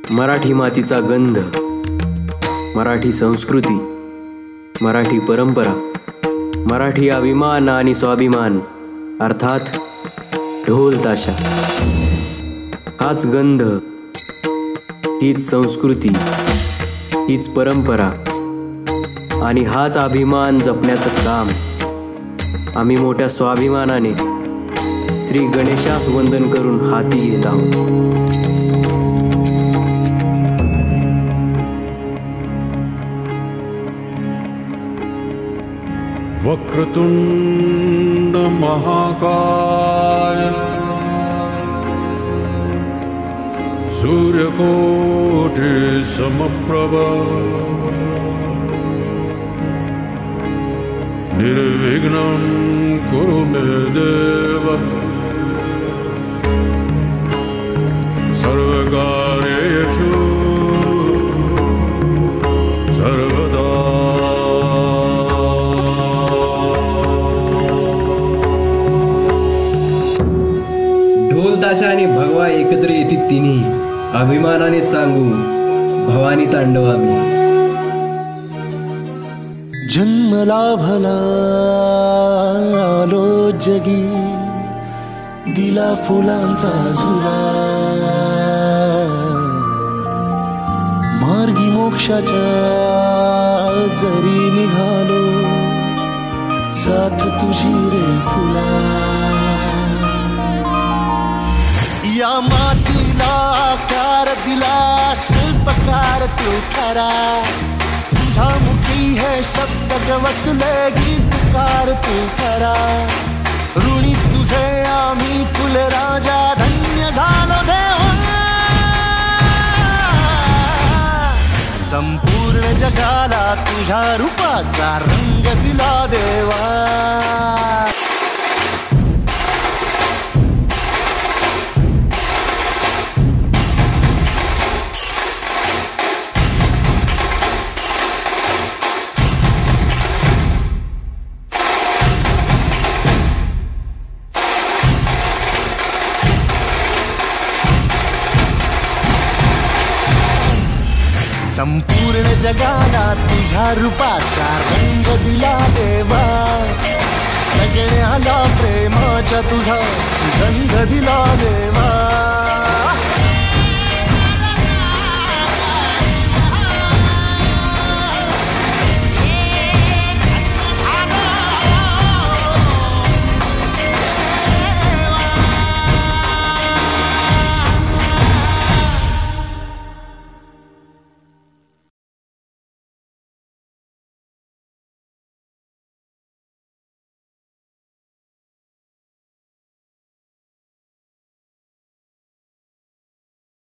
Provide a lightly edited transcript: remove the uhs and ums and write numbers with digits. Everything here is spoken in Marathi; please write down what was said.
मराठी मातीचा गंध, मराठी संस्कृती, मराठी परंपरा, मराठी अभिमान आणि स्वाभिमान, अर्थात ढोल ताशा. हाच गंध, हीच संस्कृती, हीच परंपरा आणि हाच अभिमान जपण्याचं काम आम्ही मोठ्या स्वाभिमानाने श्री गणेशास वंदन करून हाती घेत आहोत. वक्रतुंड महाकाय सूर्यकोटि समप्रभ निर्विघ्नं कुरु मे देव सर्वकार्येषु सर्वदा. ढोल ताशा आणि भगवा एकत्र येतील तिन्ही, अभिमानाने सांगू भवानी तांडव आम्ही. जन्मला भला आलो जगी, दिला फुलांचा झुला, मार्गी मोक्षाच्या जरी निघालो, साथ तुझी रे फुला. या मातीला आकार दिला शिल्पकार तू खरा, तुझा मुखी है शब्द वसले गीतकार तू खरा. ऋणी तुझे आम्ही फुल राजा, धन्य झालो देवा. संपूर्ण जगाला तुझ्या रूपाचा रंग दिला देवा. संपूर्ण जगाला तुझ्या रूपाचा रंग दिला देवा. सगळ्याला प्रेमाच्या तुझा गंध दिला देवा.